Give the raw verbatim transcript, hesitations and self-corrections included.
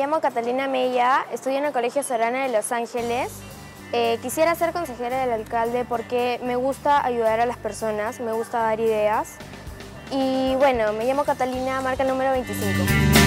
llamo Catalina Mella, estudio en el Colegio Sorana de Los Ángeles. Eh, quisiera ser consejera del alcalde porque me gusta ayudar a las personas, me gusta dar ideas. Y bueno, me llamo Catalina, marca el número veinticinco.